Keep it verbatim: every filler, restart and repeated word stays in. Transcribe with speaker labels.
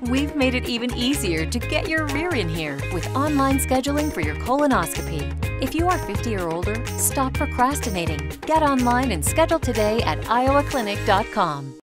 Speaker 1: We've made it even easier to get your rear in here with online scheduling for your colonoscopy. If you are fifty or older, stop procrastinating. Get online and schedule today at iowa clinic dot com.